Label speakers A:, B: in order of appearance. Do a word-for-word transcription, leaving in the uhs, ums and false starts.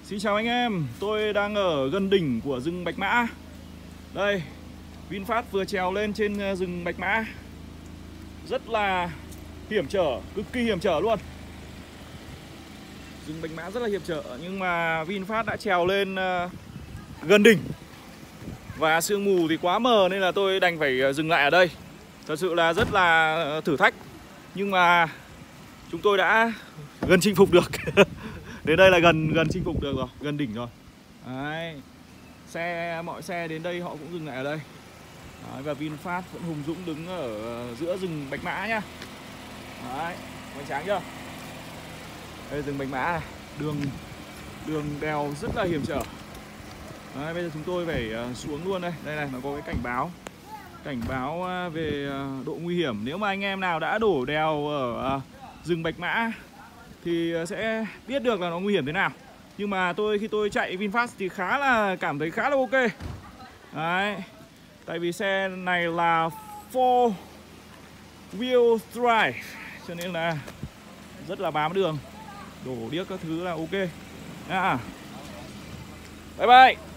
A: Xin chào anh em, tôi đang ở gần đỉnh của rừng Bạch Mã. Đây, VinFast vừa trèo lên trên rừng Bạch Mã. Rất là hiểm trở, cực kỳ hiểm trở luôn. Rừng Bạch Mã rất là hiểm trở, nhưng mà VinFast đã trèo lên uh, gần đỉnh. Và sương mù thì quá mờ nên là tôi đành phải dừng lại ở đây. Thật sự là rất là thử thách. Nhưng mà chúng tôi đã gần chinh phục được. Đến đây là gần gần chinh phục được rồi, gần đỉnh rồi. Đấy. Xe, mọi xe đến đây họ cũng dừng lại ở đây. Đấy, và VinFast vẫn hùng dũng đứng ở giữa rừng Bạch Mã nhá. Đấy, hoành tráng chưa? Đây rừng Bạch Mã này, đường đường đèo rất là hiểm trở. Đấy, bây giờ chúng tôi phải xuống luôn đây. Đây này, nó có cái cảnh báo. Cảnh báo về độ nguy hiểm. Nếu mà anh em nào đã đổ đèo ở rừng Bạch Mã thì sẽ biết được là nó nguy hiểm thế nào. Nhưng mà tôi khi tôi chạy VinFast thì khá là cảm thấy khá là ok. Đấy. Tại vì xe này là four wheel drive cho nên là rất là bám đường. Đổ điếc các thứ là ok. À. Bye bye.